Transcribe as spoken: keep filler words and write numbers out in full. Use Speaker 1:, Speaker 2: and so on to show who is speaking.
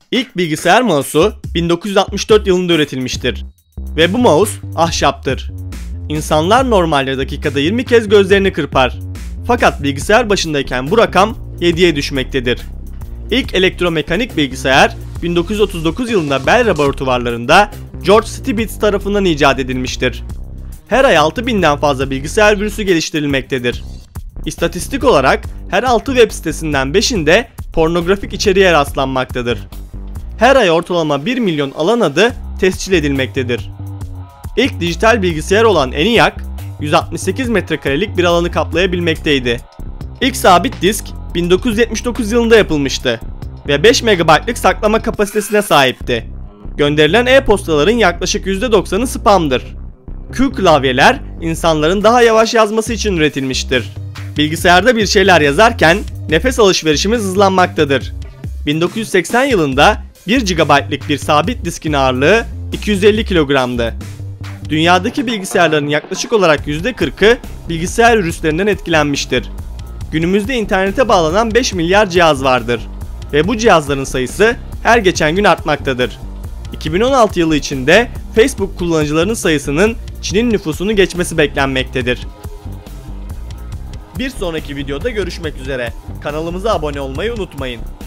Speaker 1: İlk bilgisayar mouse'u bin dokuz yüz altmış dört yılında üretilmiştir ve bu mouse ahşaptır. İnsanlar normalde dakikada yirmi kez gözlerini kırpar. Fakat bilgisayar başındayken bu rakam yediye düşmektedir. İlk elektromekanik bilgisayar bin dokuz yüz otuz dokuz yılında Bell laboratuvarlarında George Stibitz tarafından icat edilmiştir. Her ay altı binden fazla bilgisayar virüsü geliştirilmektedir. İstatistik olarak her altı web sitesinden beşinde pornografik içeriğe rastlanmaktadır. Her ay ortalama bir milyon alan adı tescil edilmektedir. İlk dijital bilgisayar olan ENIAC, yüz altmış sekiz metrekarelik bir alanı kaplayabilmekteydi. İlk sabit disk bin dokuz yüz yetmiş dokuz yılında yapılmıştı ve beş megabaytlık saklama kapasitesine sahipti. Gönderilen e-postaların yaklaşık yüzde doksanı spamdır. Q klavyeler insanların daha yavaş yazması için üretilmiştir. Bilgisayarda bir şeyler yazarken nefes alışverişimiz hızlanmaktadır. bin dokuz yüz seksen yılında bir gigabaytlık bir sabit diskin ağırlığı iki yüz elli kilogramdı. Dünyadaki bilgisayarların yaklaşık olarak yüzde kırkı bilgisayar virüslerinden etkilenmiştir. Günümüzde internete bağlanan beş milyar cihaz vardır ve bu cihazların sayısı her geçen gün artmaktadır. iki bin on altı yılı içinde Facebook kullanıcılarının sayısının Çin'in nüfusunu geçmesi beklenmektedir. Bir sonraki videoda görüşmek üzere. Kanalımıza abone olmayı unutmayın.